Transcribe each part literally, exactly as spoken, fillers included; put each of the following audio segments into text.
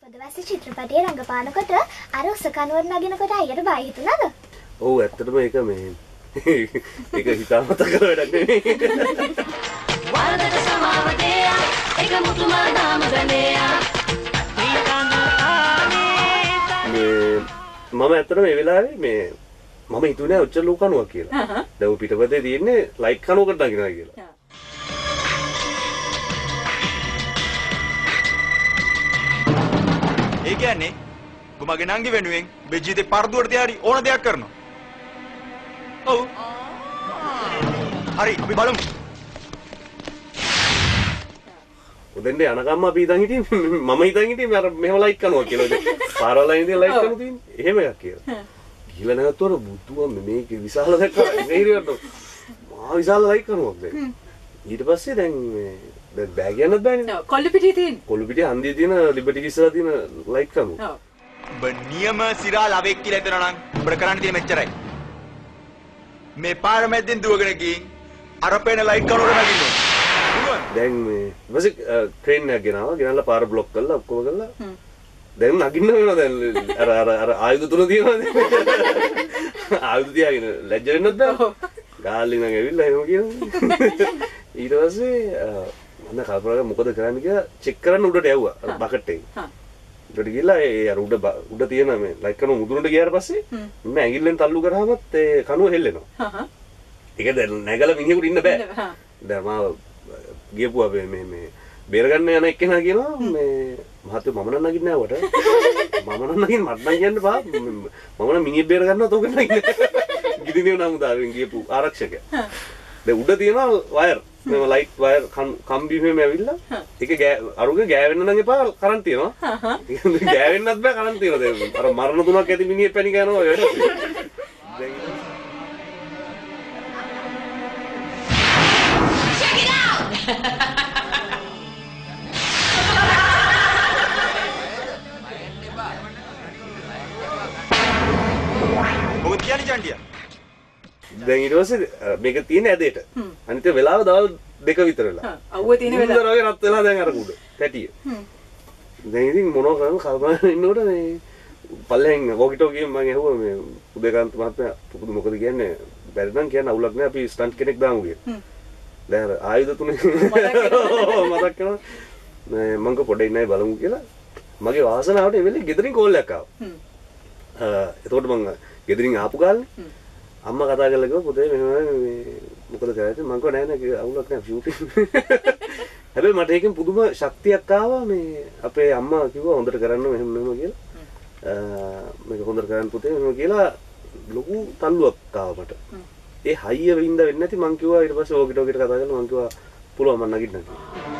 පොදවස්ස චිත්‍රපටයේ රංගපානකොට අර උසකනුවර නගිනකොට අයියට බය හිතුණාද? ඔව් ඇත්තටම ඒක මේ ඒක හිතාමතා කරලා වැඩක් නෙමෙයි. වරදට සමාව දෙය ඒක මුතුමා නාම ගණයා. මේ මම ඇත්තටම මේ වෙලාවේ මේ මම හිතුවේ ඔච්චර ලොකු කනුවක් කියලා. දැන් පිටපතේ තියෙන්නේ ලයිට් කනුවකට නගිනවා කියලා. ඒ කියන්නේ කුමගේ නංගි වෙනුවෙන් බෙජීතේ පර්දුවට තියාරි ඕන දෙයක් කරනවා. ඔව්. හරි අපි බලමු. උදෙන්ද යනකම් අපි හිතන් හිටියේ මම හිතන් හිටියේ අර මෙහෙම ලයිට් කනවා කියලා. ඉතින් පාරවල් ඉඳන් ලයිට් කනවා තියෙන්නේ. එහෙම එකක් කියලා. ගිහලා නැගත්තොර බුදුම මේක විශාල දැක්කා. මේරියට මහා විශාල ලයිට් කනවා දැන්. ඊට පස්සේ දැන් මේ දැන් බෑග් යන්නත් බෑනේ. ඔව් කොල්ල පිටියේ තියෙන. කොල්ල පිටියේ හන්දියේ තියෙන ලිබර්ටි කිස්සලා තියෙන ලයිට් කනවා. ඔව්. ඔබ නියම සිරා ලවෙක් කියලා හිතනවා නම් ඔබට කරන්න තියෙන මෙච්චරයි. මේ පාර මැද්දෙන් දුවගෙන ගිහින් අර පේන ලයිට් කනුවර නගින්න. දැන් මේ ඊපස්සේ ට්‍රේන් එකක් ගෙනාවා. ගෙනල්ලා පාර බ්ලොක් කරලා ඔක්කොම කරලා. දැන් නගින්න වෙනවා දැන් අර අර අර ආයුධ තුන තියෙනවා දැන්. ආයුධ තියාගෙන ලැජ්ජ වෙන්නත් බෑ. ගාල්ලි නම් ඇවිල්ලා එහෙම කියනවා. ඊට පස්සේ මම කල්පනා කරා මොකද කරන්න කියලා චෙක් කරන්න උඩට යවුවා අර බකට් එකේ. හා. උඩට ගිහලා ඒ අර උඩ උඩ තියෙන මේ ලයිට් කනුව මුදුනට ගියාට පස්සේ මම ඇඟිල්ලෙන් තල්ලු කරාමත් ඒ කනුව හෙල්ලෙනවා. හා හා. ඒක දැන් නැගලා මිනිහෙකුට ඉන්න බෑ. හා. දැන් මම ගියපු අපේ මේ මේ බේර ගන්න යන එක්කෙනා කියනවා මේ මහත්තයෝ මම නම් නගින්නේ නැහැ වට. මම නම් නගින්න මට නම් කියන්න බා. මම නම් මිනිහෙක් බේර ගන්නවා තෝක නගින්නේ. ගිරිනේ නම් උදාවෙන් ගියපු ආරක්ෂකයා. හා. දැන් උඩ තියෙනවා වයර්. මේ ලයිට් වයර් කම්බි මෙහෙම ඇවිල්ලා ඒක අරුගේ ගෑවෙන්න නම් එපා කරන්ට් තියනවා. හා හා. ගෑවෙන්නත් බෑ කරන්ට් තියනවා දැන්. අර මරණ තුනක් ඇති මිනිහෙක් පැණි ගන්නවා ඔය වැඩ. දැන් check it out. මොකද කියන්නේ චණ්ඩියා? දැන් ඊට පස්සේ මේක තියෙන ඇදේට. අනිත් වෙලාව දවල් දෙක විතර වෙලා. හා. අවුව තියෙන වෙලාව. ඉතින් වගේ රත් වෙලා දැන් අර කුඩ. පැටිය. හ්ම්. දැන් ඉතින් මොනවා කරන්නේ කල්පනා ඉන්නකොට මේ පල්ලෙන් වොකිටෝ ගිහින් මම ඇහුවා මේ උදේකාන්ත මහත්තයා පුදුම මොකද කියන්නේ? බැරි නම් කියන්න අවුලක් නෑ අපි ස්ටන්ට් කෙනෙක් දාමු කියලා. හ්ම්. දැන් අර ආයුධ තුනේ මතක් කරනවා. මම කෝ පොඩ්ඩක් ඉන්නයි බලමු කියලා. මගේ වාසනාවට ඒ වෙලේ ගෙදරින් කෝල් එකක් ආවා. හ්ම්. අ එතකොට මම ගෙදරින් ආපු ගාල්නේ. හ්ම්. අම්මා කතා කරලා කිව්වා පුතේ මෙහෙම මේ මොකද කරන්නේ මම කිව්වා නෑ නෑ අවුලක් නෑ ෂූටින් හැබැයි මට ඒකෙන් පුදුම ශක්තියක් ආවා මේ අපේ අම්මා කිව්වා හොඳට කරන්න මෙහෙම මෙහෙම කියලා මේක හොඳට කරන්න පුතේ මෙහෙම කියලා ලොකු තල්ලුවක් ආවා මට ඒ හයිය වින්ද වෙන්නේ නැති මං කිව්වා ඊට පස්සේ ඕකිට ඕකිට කතා කරලා මං කිව්වා පුළුවන් මං නගින්න කියලා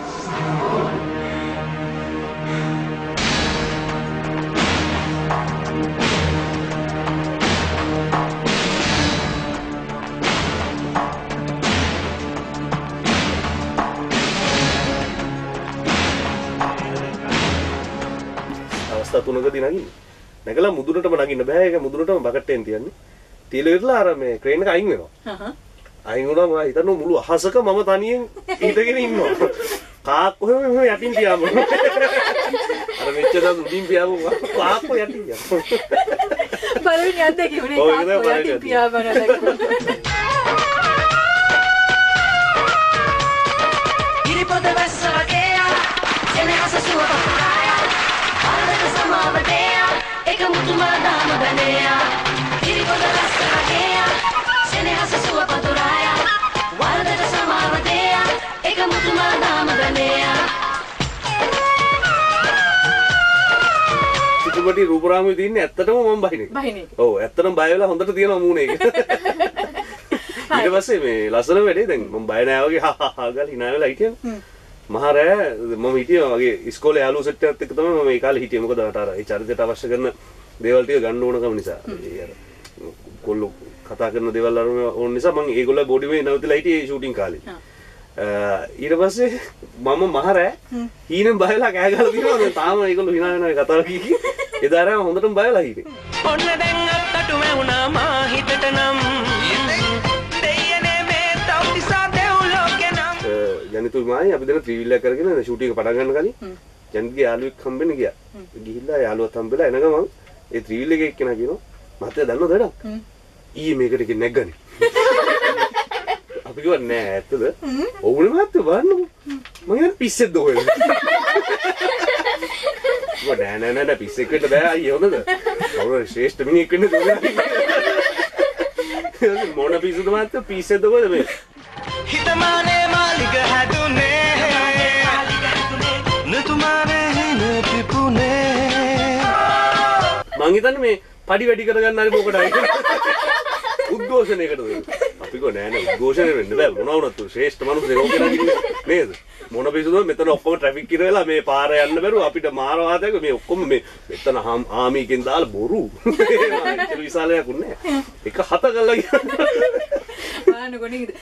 තුනකදී නගින්නේ. නැගලා මුදුනටම නගින්න බෑ. ඒක මුදුනටම බකට්ටෙන් තියන්නේ. තියලා ඉරලා අර මේ ක්‍රේන් එක අයින් වෙනවා. හහ. අයින් වුණා මම හිතන්නේ මුළු අහසක මම තනියෙන් හිටගෙන ඉන්නවා. කාක් කොහෙම මෙහෙම යටින් තියාම. අර මෙච්චර උඩින් පියාම කාක් කො යටින් යනවා. බලන්න යද්ද කිව්නේ කාක් කො යටින් පියාම නේද? ඉරිපොද වැස්ස වගේ එනහස සුවපත් Samadea, eka mutumada maganea. Kiriboda lasagea, senehasa sua paturaya. Wardata samadea, eka mutumada maganea. චිත්‍රපටි රූපරාමයේ තියෙන්නේ ඇත්තටම මම බහිනේ. බහිනේ. ඔව් ඇත්තටම බය වෙලා හොඳට තියෙනවා මූණේ ඒක. ඊට පස්සේ මේ ලස්සන වැඩේ දැන් මම බය නෑ වගේ හා හා ගාලා hina වෙලා හිටියා. මහරෑ මම හිටියා මගේ ඉස්කෝලේ යාළුවෝ සෙට් එකත් එක්ක තමයි මම ඒ කාලේ හිටියේ මොකද අර ඒ චරිතයට අවශ්‍ය කරන දේවල් ටික ගන්න ඕනකම නිසා ඒ අර කොල්ලෝ කතා කරන දේවල් අර ඕන නිසා මම ඒගොල්ලෝ බෝඩි මේ නැවතිලා හිටියේ ෂූටින් කාලේ ඊට පස්සේ මම මහරෑ හීනෙන් බයලා කෑ ගහලා දිනවා දැන් තාම ඒගොල්ලෝ hina වෙනවා කතාව කී කී එදා රෑ හොඳටම බයලා හිටියේ ඔන්න දැන් අත්තටු මැවුනා මා හිතට නම් දෙයනේ මේ තව්තිසා දෙව්ලෝකේ නම් ජනිතුයි මායි අපි දෙන ත්‍රිවිල් එක කරගෙන ෂූටින් එක පටන් ගන්න කලින් ජන්ගේ යාළුවෙක් හම්බෙන්න ගියා. ගිහිල්ලා යාළුවත් හම්බෙලා එන ගමන් ඒ ත්‍රිවිල් එකේ එක්කෙනා කියනවා මහත්තයා දන්නවද වැඩක්? ඊයේ මේකට කිය නැග්ගනේ. අපි කිව්වා නෑ ඇත්තද? ඔව්නේ මහත්තයා බලන්නකෝ. මම කියන්නේ පිස්සෙද්ද ඔයද? මම නෑ නෑ නෑ පිස්සෙක් වෙන්න බෑ අයියේ හොඳද? කවුරු ශ්‍රේෂ්ඨ මිනිහෙක් වෙන්න ඕනේ. මොන පිස්සුද මහත්තයා පිස්සෙද්ද ඔයද මේ? හිතමානේ මාලිග හැදුනේ නතුමානේ නතිපුනේ මං හිතන්නේ මේ පඩි වැඩි කරගන්න හරි මොකටයි උද්ඝෝෂණයකටද අපි කෝ නෑ නෑ උද්ඝෝෂණය වෙන්න බෑ මොනවා වුණත් ශ්‍රේෂ්ඨ මිනිස්සු රෝගේ නගින්නේ නේද මොන පිසුද මෙතන ඔක්කොම ට්‍රැෆික් කිර වෙලා මේ පාර යන්න බැරුව අපිට මාර වාදයක මේ ඔක්කොම මේ මෙතන ආමීකෙන් දාලා බොරු ඒක විශාලයක් උන්නේ එක හත කළා බලන්න කොහොමද